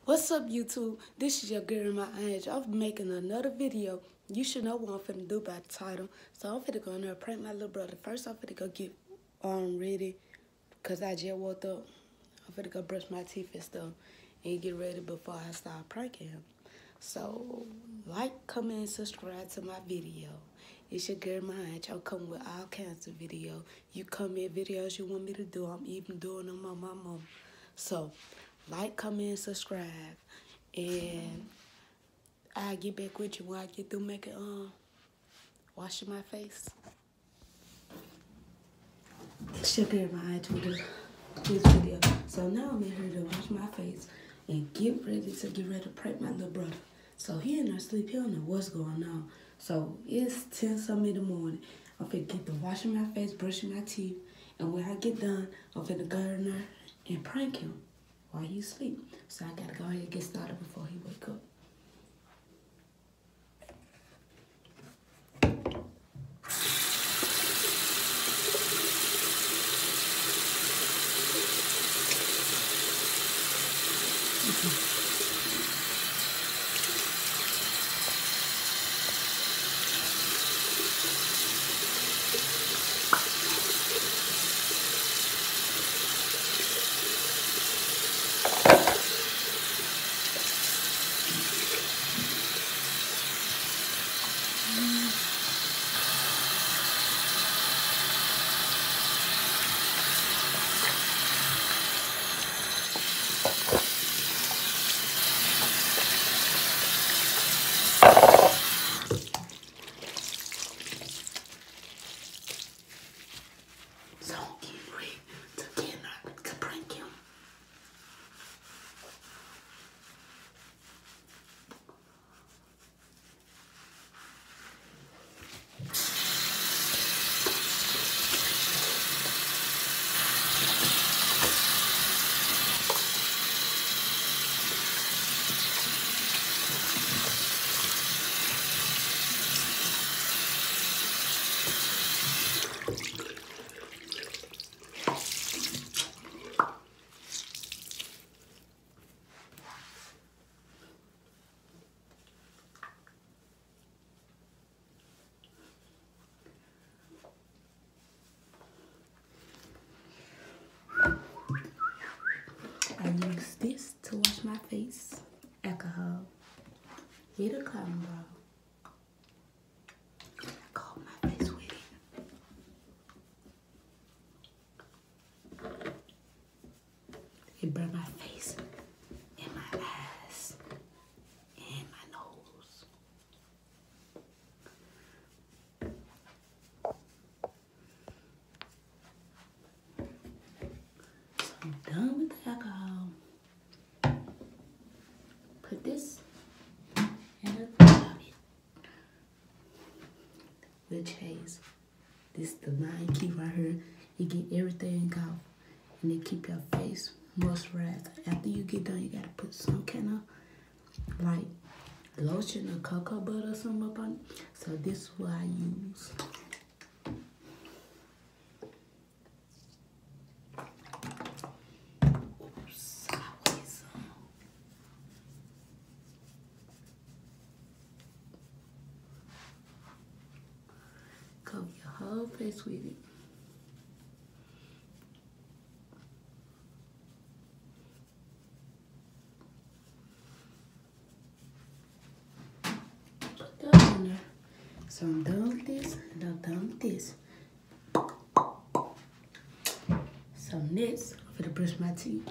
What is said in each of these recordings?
What's up, YouTube? This is your girl, my angel. I'm making another video. You should know what I'm finna do by the title. So I'm finna go in there and prank my little brother. First, I'm finna go get ready, because I just woke up. I'm finna go brush my teeth and stuff and get ready before I start pranking him. So, like, comment, and subscribe to my video. It's your girl, my angel. I'm coming with all kinds of videos. You comment videos you want me to do. I'm even doing them on my mom. So, like, comment, and subscribe. And I'll get back with you when I get through making, washing my face. Sugar in my eye to this video. So now I'm in here to wash my face and get ready to prank my little brother. So he in there sleep, he don't know what's going on. So it's 10 something in the morning. I'm finna get to washing my face, brushing my teeth, and when I get done, I'm finna go in there and prank him while he sleep. So I gotta go ahead and get started before he wake up. So I'm getting ready to get in there to prank him. I use this to wash my face, alcohol, with a cotton ball. I coat my face with it. It burn my face and my eyes and my nose. So I'm done with the alcohol. Put this in the pocket. Which has this the line key right here. You get everything off and it keep your face moisturized. After you get done, you gotta put some kind of like lotion or cocoa butter or something up on it. So this is what I use. Oops, I waste some. Cover your whole face with it. Put that on there. So I'm done with this and I'm done with this. So next, I'm gonna brush my teeth.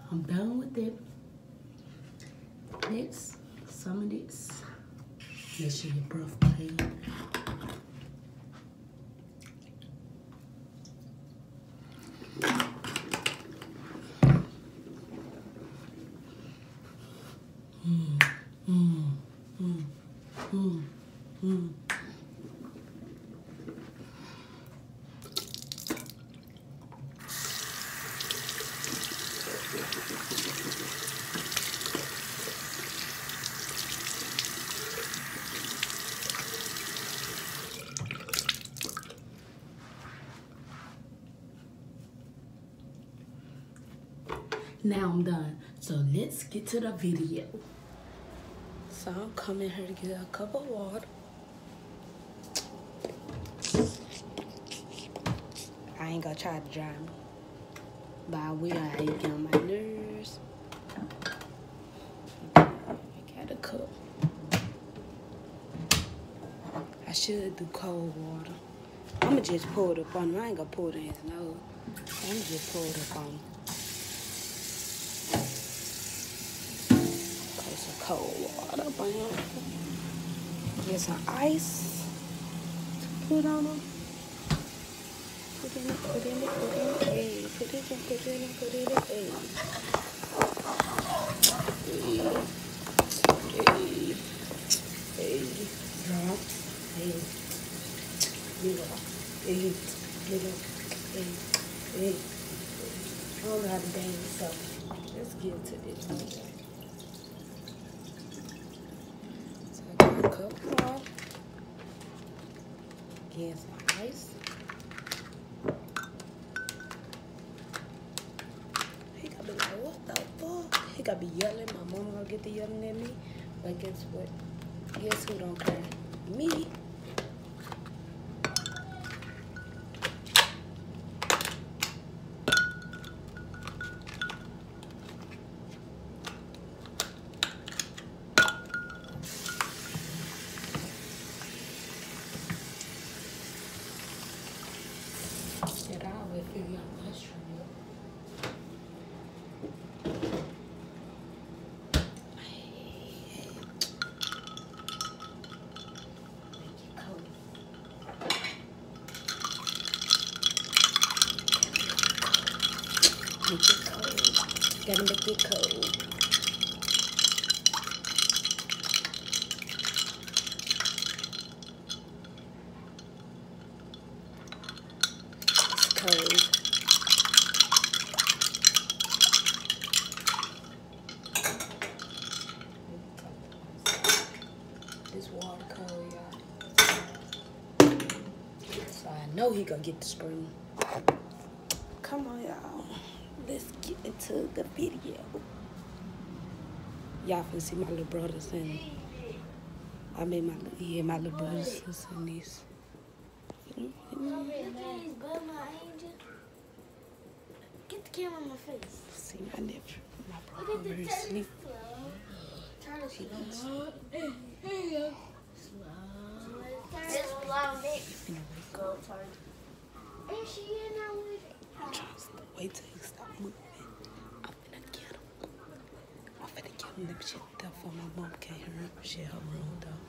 I'm done with it. Next, some of this. Make sure your breath clean. Now I'm done. So let's get to the video. So I'm coming here to get a cup of water. I ain't gonna try to dry me, but I will. I ain't get on my nerves. I got a cup. I should do cold water. I'ma just pour it up on him. I ain't gonna pour it in his nose. I'ma just pour it up on him. Put some cold water up on him. Get some ice to put on him. Put in it, put in it, put in it, hey. Put it in, put it in, put it in, hey. Hey, hey, drop, hey, little, hey, little, hey, hey. I don't know how to dance, so let's get to this. So I got a cup of water, get some ice. He gotta be like, what the fuck? He gotta be yelling. My mama gonna get to yelling at me. But guess what? Guess who don't care? Me. Shit, I always figure out what's true. Make it cold. Gotta make it cold. It's cold. This water cold, y'all. So I know he gonna get the spring. Come on, y'all. Let's get into the video. Y'all can see my little brothers and I made my little brothers and this. Get the camera on my face. See my nephew, my brother over here asleep. Turn it slow. There you go. Slow. Just slow it. Go, turn. Ain't she in there with it? I'm trying to wait till he stop moving. I'm finna get him. I'm finna get him. Let me shut that for my mom can't hear him. She in her room though.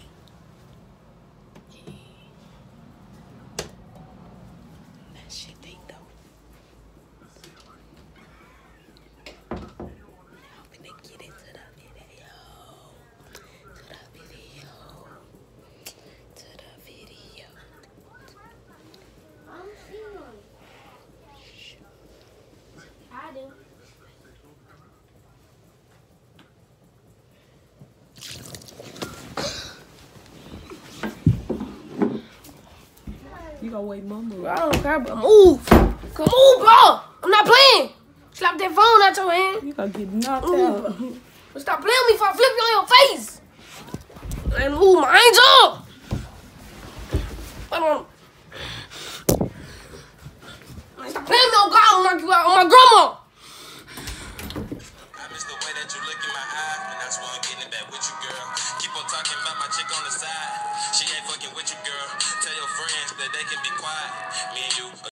Yeah. That shit they though. Now I'm finna get into the video. To the video. To the video. I don't see one. I do. You gonna wait, mama? I don't care, but move. Come move, bro. I'm not playing. Slap that phone out your hand. You gonna get knocked out. But stop playing with me before I flip you on your face. And move my angel. Come on. Man, stop playing with me on God. I'll knock you out on my grandma. I miss the way that you look in my eye, and that's why I'm getting it back with you, girl. Keep on talking about my chick on the side. She ain't fucking with you, girl. Tell your friends that they can be quiet. Me and you.